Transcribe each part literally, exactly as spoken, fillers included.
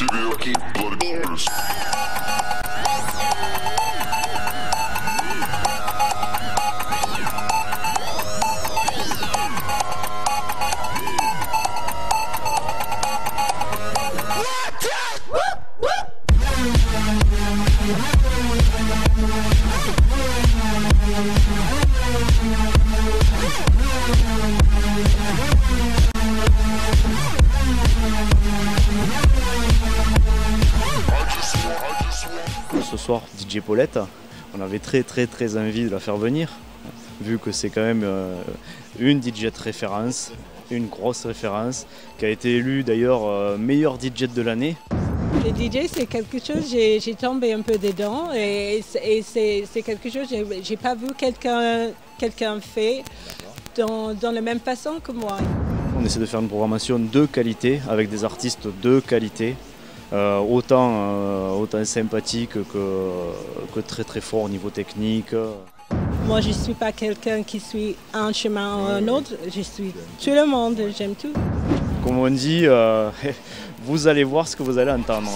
Ce soir, D J Paulette, on avait très très très envie de la faire venir, vu que c'est quand même euh, une D J de référence, une grosse référence, qui a été élue d'ailleurs euh, meilleure D J de l'année. Le D J, c'est quelque chose, j'ai tombé un peu dedans et, et c'est quelque chose que j'ai pas vu quelqu'un quelqu'un fait dans, dans la même façon que moi. On essaie de faire une programmation de qualité, avec des artistes de qualité. Euh, autant, euh, autant sympathique que, que très très fort au niveau technique. Moi je ne suis pas quelqu'un qui suit un chemin ou un autre, je suis tout le monde, j'aime tout. Comme on dit, euh, vous allez voir ce que vous allez entendre.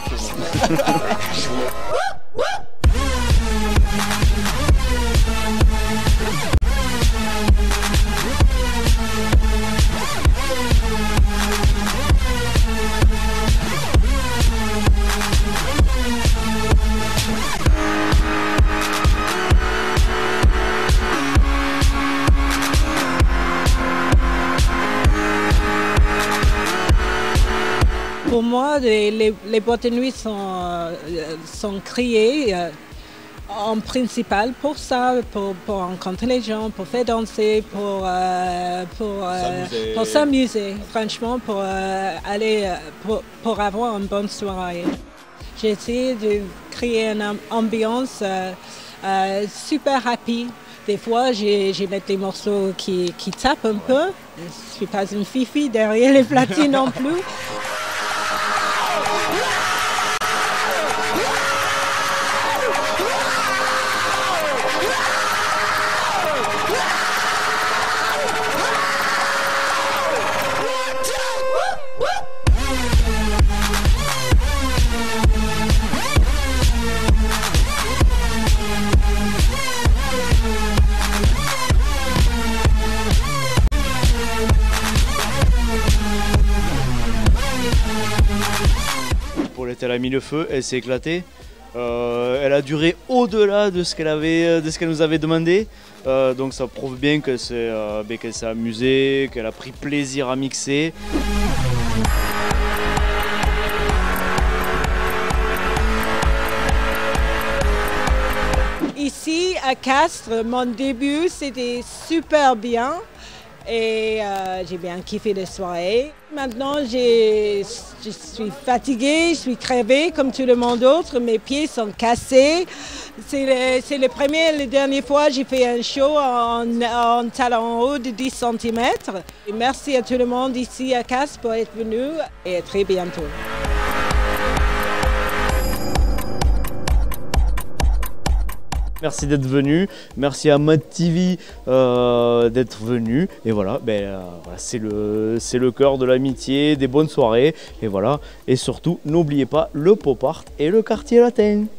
Pour moi, les, les, les boîtes de nuit sont, euh, sont créées euh, en principal pour ça, pour, pour rencontrer les gens, pour faire danser, pour euh, pour s'amuser, euh, franchement, pour euh, aller, pour, pour avoir une bonne soirée. J'ai essayé de créer une ambiance euh, euh, super happy. Des fois, j'ai mis des morceaux qui, qui tapent un peu. Je ne suis pas une fifi derrière les platines non plus. Paulette, elle a mis le feu, elle s'est éclatée. Euh, elle a duré au-delà de ce qu'elle avait, de ce qu'elle nous avait demandé. Euh, donc ça prouve bien qu'elle s'est euh, qu'elle s'est amusée, qu'elle a pris plaisir à mixer. Ici à Castres, mon début c'était super bien. Et euh, j'ai bien kiffé les soirées. Maintenant, je suis fatiguée, je suis crevée comme tout le monde d'autre. Mes pieds sont cassés. C'est le, le premier et la dernière fois que j'ai fait un show en, en talon haut de dix centimètres. Et merci à tout le monde ici à Castres pour être venu et à très bientôt. Merci d'être venu, merci à Mad T V euh, d'être venu. Et voilà, ben, euh, voilà c'est le, c'est le cœur de l'amitié, des bonnes soirées. Et voilà, et surtout, n'oubliez pas le pop art et le quartier latin.